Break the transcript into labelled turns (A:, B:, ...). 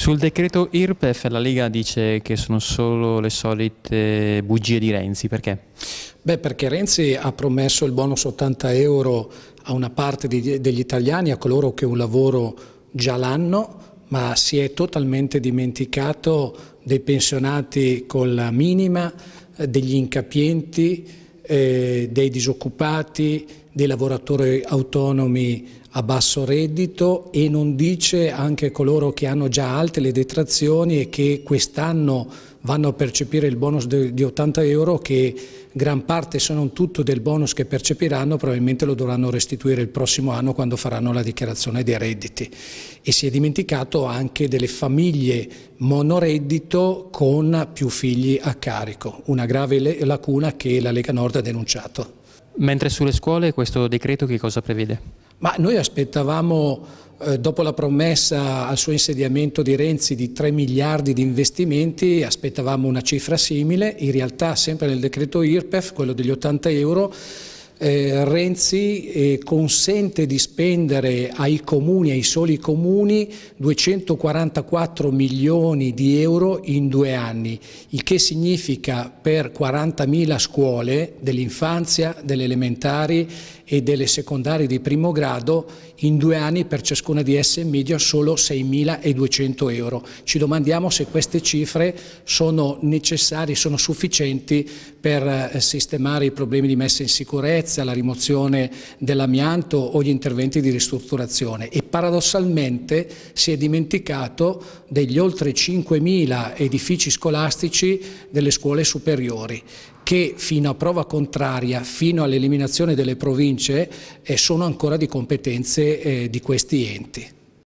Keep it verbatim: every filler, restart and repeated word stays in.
A: Sul decreto I R P E F la Lega dice che sono solo le solite bugie di Renzi, perché?
B: Beh, perché Renzi ha promesso il bonus ottanta euro a una parte di, degli italiani, a coloro che un lavoro già l'hanno, ma si è totalmente dimenticato dei pensionati con la minima, degli incapienti, eh, dei disoccupati, dei lavoratori autonomi a basso reddito, e non dice anche coloro che hanno già alte le detrazioni e che quest'anno vanno a percepire il bonus di ottanta euro, che gran parte, se non tutto, del bonus che percepiranno probabilmente lo dovranno restituire il prossimo anno quando faranno la dichiarazione dei redditi. E si è dimenticato anche delle famiglie monoreddito con più figli a carico, una grave lacuna che la Lega Nord ha denunciato.
A: Mentre sulle scuole questo decreto che cosa prevede?
B: Ma noi aspettavamo, eh, dopo la promessa al suo insediamento di Renzi di tre miliardi di investimenti, aspettavamo una cifra simile. In realtà, sempre nel decreto I R P E F, quello degli ottanta euro, eh, Renzi eh, consente di spendere ai comuni, ai soli comuni, duecentoquarantaquattro milioni di euro in due anni, il che significa per quarantamila scuole dell'infanzia, delle elementari e delle secondarie di primo grado, in due anni per ciascuna di esse media solo seimiladuecento euro. Ci domandiamo se queste cifre sono necessarie, sono sufficienti per sistemare i problemi di messa in sicurezza, la rimozione dell'amianto o gli interventi di ristrutturazione. E paradossalmente si è dimenticato degli oltre cinquemila edifici scolastici delle scuole superiori, che fino a prova contraria, fino all'eliminazione delle province, eh, sono ancora di competenze eh, di questi enti.